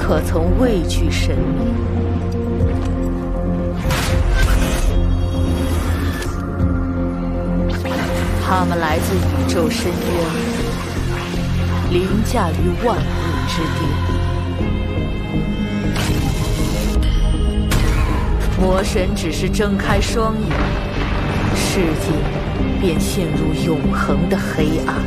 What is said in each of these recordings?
可曾畏惧神明？他们来自宇宙深渊，凌驾于万物之巅。魔神只是睁开双眼，世界便陷入永恒的黑暗。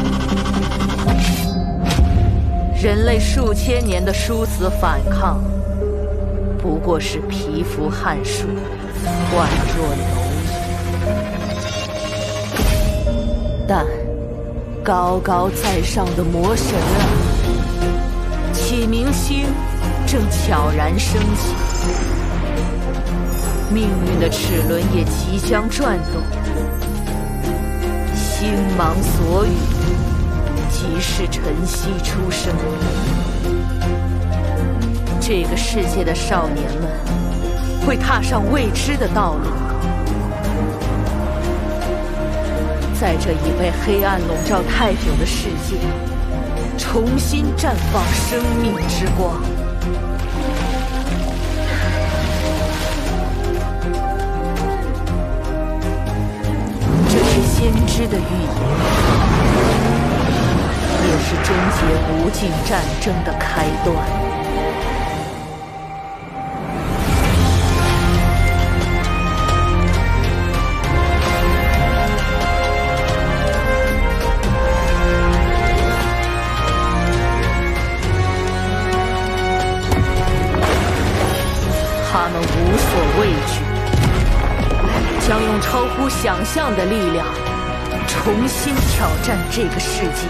人类数千年的殊死反抗，不过是蚍蜉撼树，宛若蝼蚁。但高高在上的魔神啊，启明星正悄然升起，命运的齿轮也即将转动。星芒所语，即是晨曦出生。这个世界的少年们会踏上未知的道路，在这已被黑暗笼罩太久的世界，重新绽放生命之光。这是先知的预言，也是终结无尽战争的开端。他们无所畏惧，将用超乎想象的力量重新挑战这个世界。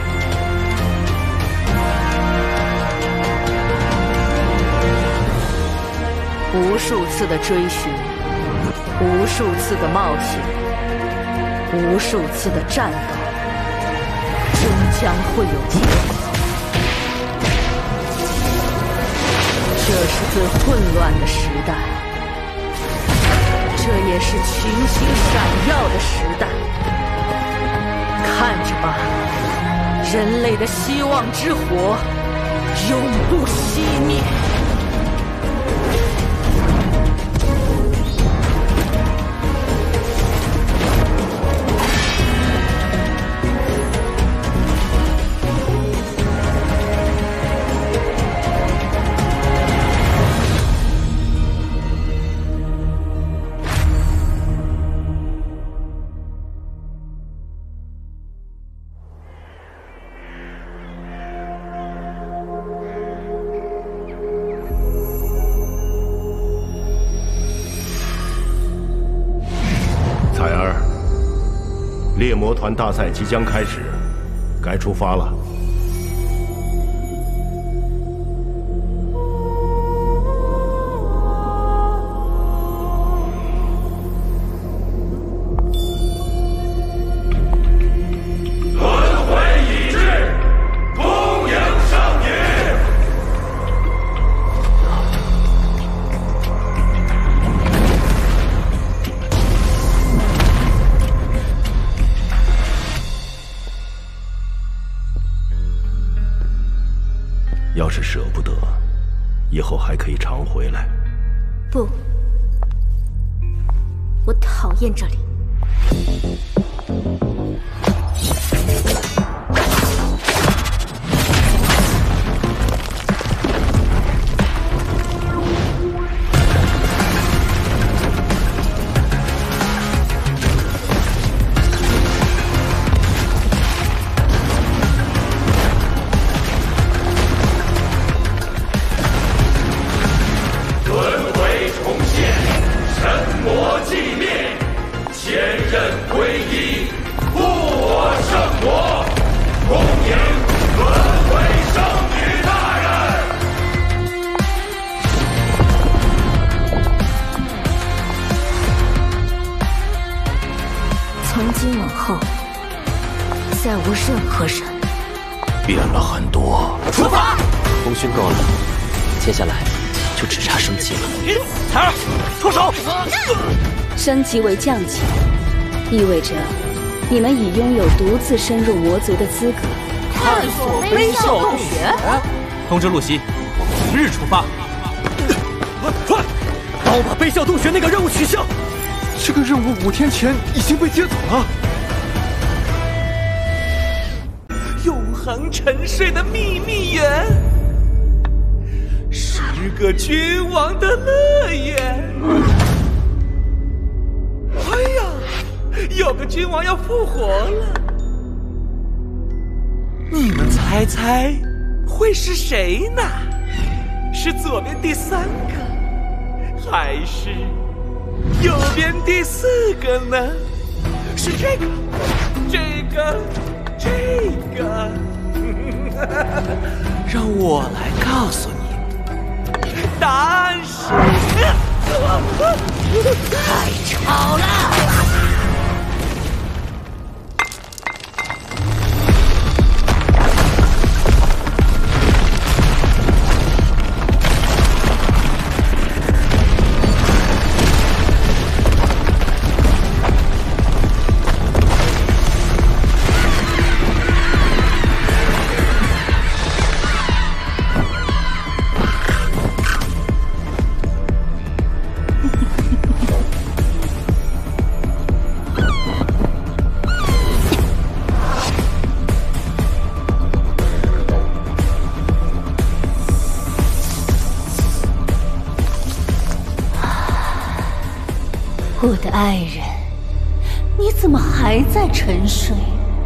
无数次的追寻，无数次的冒险，无数次的战斗，终将会有结果。这是最混乱的时代，这也是群星闪耀的时代。看着吧，人类的希望之火永不熄灭。 猎魔团大赛即将开始，该出发了。 轮回已至，恭迎圣女。 要是舍不得，以后还可以常回来。 不，我讨厌这里。从今往后，再无任何人变了很多。 出发！功勋够了，接下来就只差升级了。彩儿，脱手！ 升级为降级，意味着你们已拥有独自深入魔族的资格。 探索飞啸洞穴。 通知露西， 明日出发。快，帮我把悲啸洞穴那个任务取消。 这个任务5天前已经被接走了。 永恒沉睡的秘密园，10个君王的乐园。哎呀，有个君王要复活了，你们猜猜会是谁呢？是左边第3个，还是右边第4个呢？是这个，让我来告诉你，答案是…… 太吵了！ 我的爱人，你怎么还在沉睡？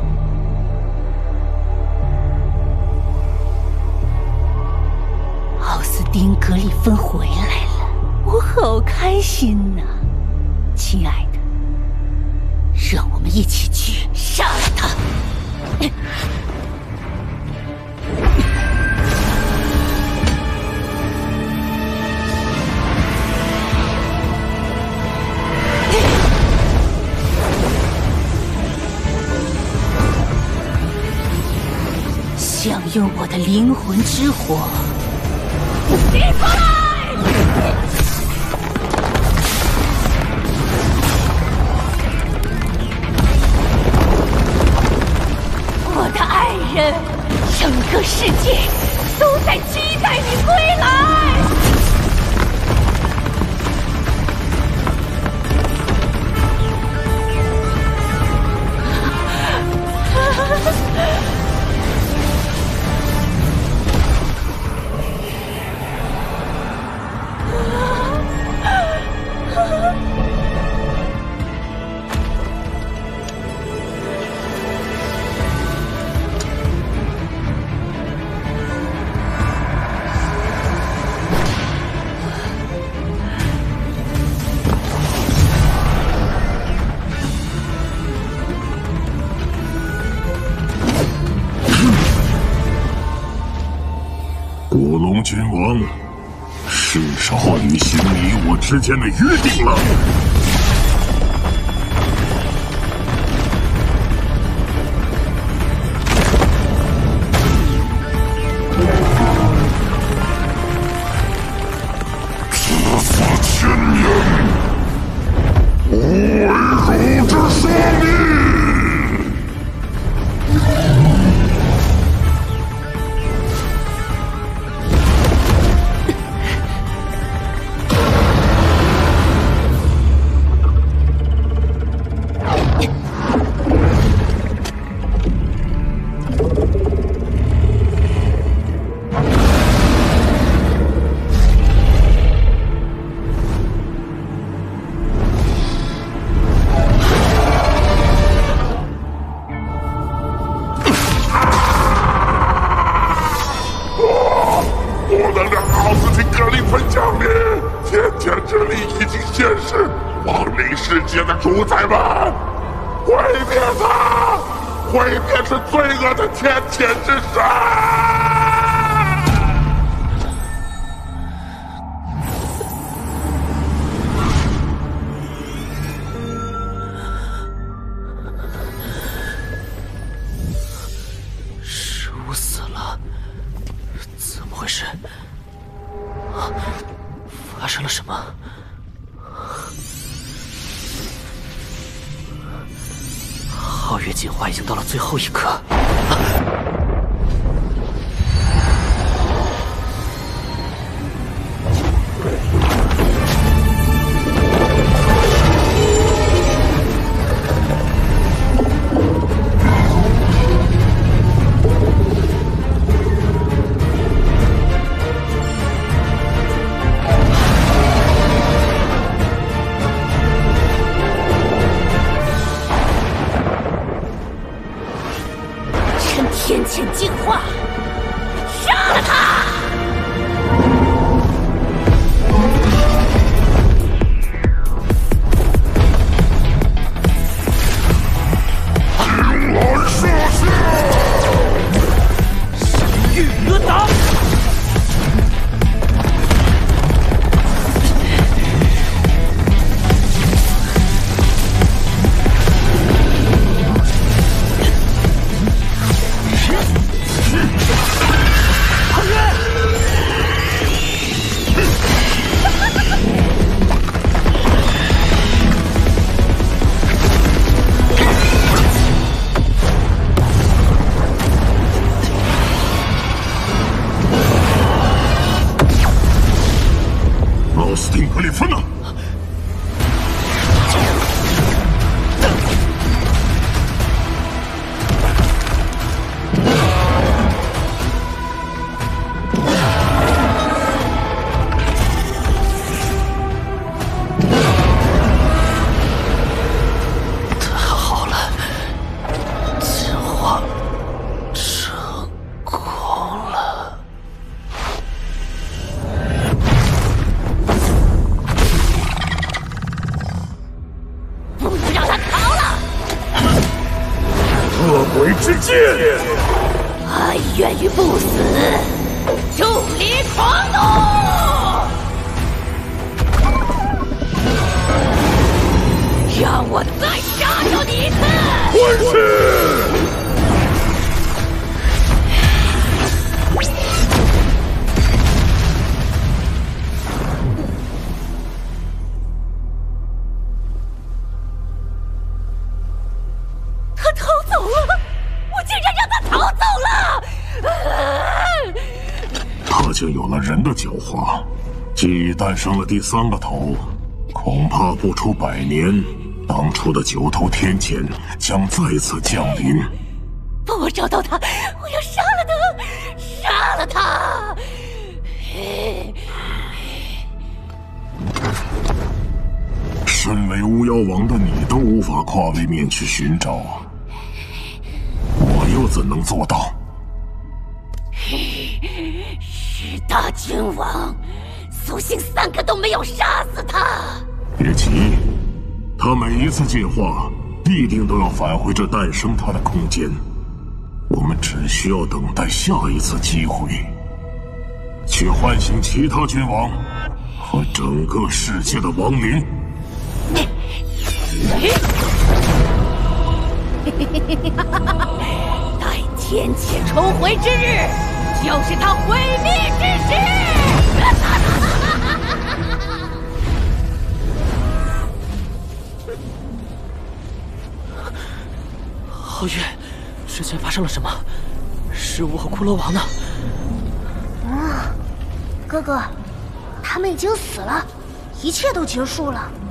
奥斯汀格里芬回来了，我好开心呐！亲爱的，让我们一起去杀了他！享用我的灵魂之火！你过来！我的爱人，整个世界都在期待你归来！ 古龙君王，是时候履行你我之间的约定了。至死千年，无为汝之说明。世界的主宰们，毁灭他！毁灭是罪恶的天谴之神！ 石无死了，怎么回事？发生了什么？皓月进化已经到了最后一刻。 了他！ 玉轮挡。 斯汀格列芬呢？ 太好了，进化成功了。 恶鬼之剑， 哀怨于不死，助离狂怒。让我再杀掉你一次！ 滚去！ 他逃走了！我竟然让他逃走了！ 他竟有了人的狡猾，既已诞生了第三个头，恐怕不出100年，当初的9头天谴将再次降临。 帮我找到他！我要杀了他！杀了他！ 身为巫妖王的你都无法跨位面去寻找，我又怎能做到？ 十大君王，苏醒3个都没有杀死他。 别急，他每一次进化，必定都要返回这诞生他的空间。我们只需要等待下一次机会，去唤醒其他君王和整个世界的亡灵。 待天谴重回之日，就是他毁灭之时。 皓月，之前发生了什么？石巫和骷髅王呢？ 哥哥，他们已经死了，一切都结束了。